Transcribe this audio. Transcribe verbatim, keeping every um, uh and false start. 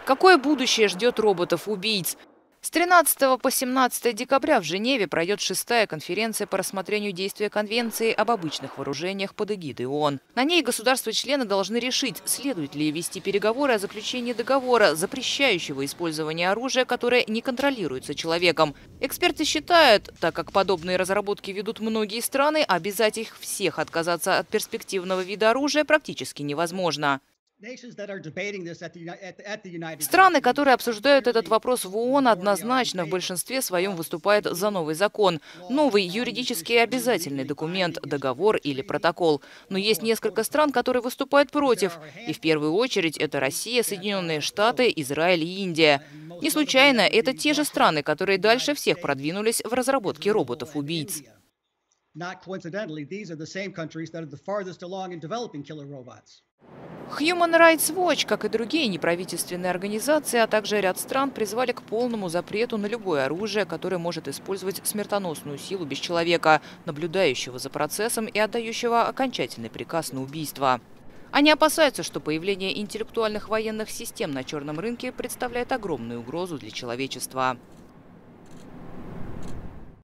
Какое будущее ждет роботов-убийц? С тринадцатого по семнадцатое декабря в Женеве пройдет шестая конференция по рассмотрению действия Конвенции об обычных вооружениях под эгидой ООН. На ней государства-члены должны решить, следует ли вести переговоры о заключении договора, запрещающего использование оружия, которое не контролируется человеком. Эксперты считают, так как подобные разработки ведут многие страны, обязать их всех отказаться от перспективного вида оружия практически невозможно. Страны, которые обсуждают этот вопрос в ООН, однозначно в большинстве своем выступают за новый закон. Новый юридически обязательный документ, договор или протокол. Но есть несколько стран, которые выступают против. И в первую очередь это Россия, Соединенные Штаты, Израиль и Индия. Не случайно, это те же страны, которые дальше всех продвинулись в разработке роботов-убийц. Human Rights Watch, как и другие неправительственные организации, а также ряд стран призвали к полному запрету на любое оружие, которое может использовать смертоносную силу без человека, наблюдающего за процессом и отдающего окончательный приказ на убийство. Они опасаются, что появление интеллектуальных военных систем на черном рынке представляет огромную угрозу для человечества.